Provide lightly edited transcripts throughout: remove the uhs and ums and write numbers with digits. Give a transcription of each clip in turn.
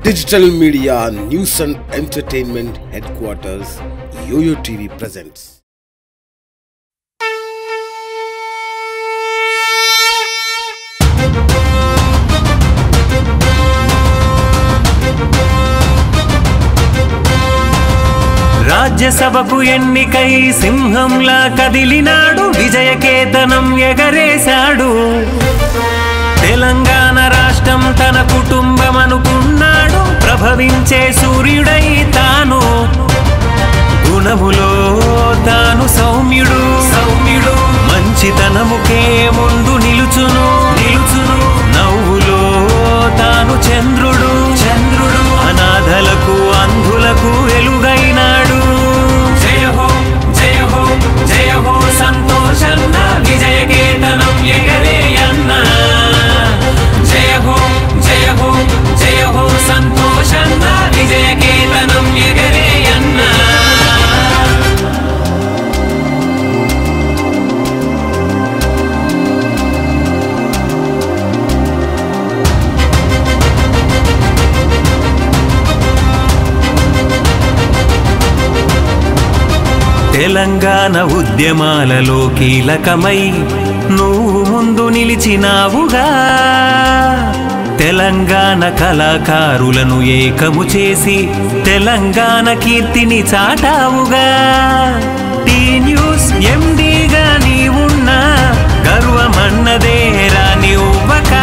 Digital Media News and Entertainment Headquarters, YOYO TV presents. राज्य सभकु एन्निकै सिंहंला कदिलिनाडु विजयकेतनं एगरेसाडु तेलंगाण राष्ट्रं तन कुटुंबमनुकुन्नाडु प्रभविंचे सूर्युडै तानु गुणमुलो तानु सौम्युडु मंचितनमुके मुंदु निलुचुनु नव्वुलो तानु चंद्रुडु अनाथलकु अंधुलकु वेलुगैनाडु जयहो संतोषन्न विजयकेतनं एगरेयन्न जयहो संतोषन्न विजयकेतनं एगरेयन्न తెలంగాణ ఉద్యమాలలో కీలకమై నువ్వు ముందు నిలిచినావుగా తెలంగాణ కళాకారులను ఏకము చేసి తెలంగాణ కీర్తిని చాటావుగా టీ న్యూస్ ఎండీగా నీవున్నా గర్వమన్నదే రానివ్వక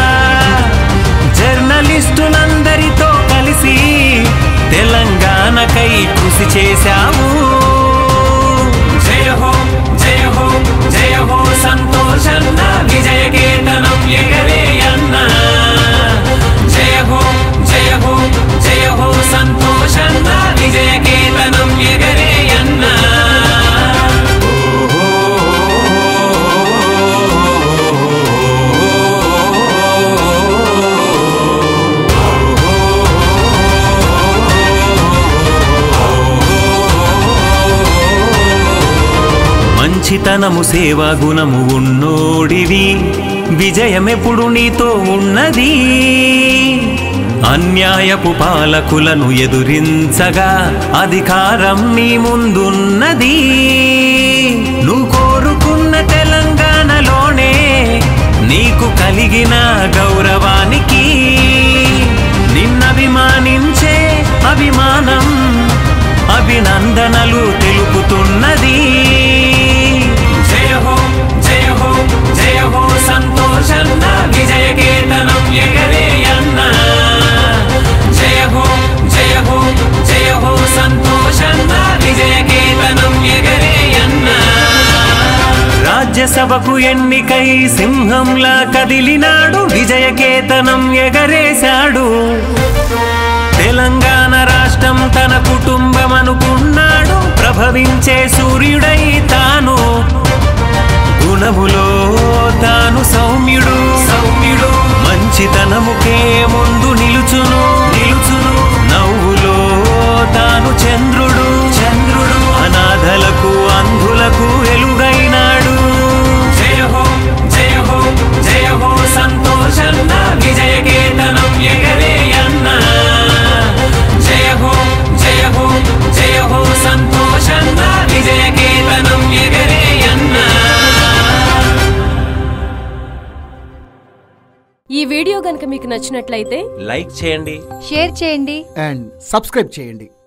జర్నలిస్టులందరితో కలిసి తెలంగాణకై కృషి చేశావు जयहो संतोषन्न विजयकेतनं एगरेयन्न जयहो संतोषन्न विजयकेतनं एगरेयन्न మంచితనము సేవా గుణము ఉన్నోడివి విజయమెప్పుడు నీతో ఉన్నది అన్యాయపు పాలకులను ఎదురించగా అధికారం నీ ముందున్నది నువ్వు కోరుకున్న తెలంగాణలోనే నీకు కలిగిన గౌరవానికి నిన్నభిమానించే అభిమానం అభినందనలు తెలుపుతున్నది जयहो संतोषन्न विजयकेतनं एगरेयन्न जयहो संतोषन्न विजयकेतनं एगरेयन्न राज्य सभकु एन्निकै सिंहंला कदिलिनाडु विजयकेतनं एगरेसाडु తెలంగాణ రాష్ట్రం తన కుటుంబమనుకున్నాడు ప్రభవించే సూర్యుడై తాను గుణములో తాను సౌమ్యుడు మంచితనముకే ముందు నిలుచును నవ్వులో తాను చంద్రుడు అనాథలకు అంధులకు వెలుగైనాడు జయహో సంతోషన్న విజయకేతనం ఎగరేయన్న జయహో సంతోషన్న విజయకేతనం ఎగరేయన్న ఈ వీడియో గనుక మీకు నచ్చినట్లయితే లైక్ చేయండి, షేర్ చేయండి అండ్ సబ్స్క్రైబ్ చేయండి.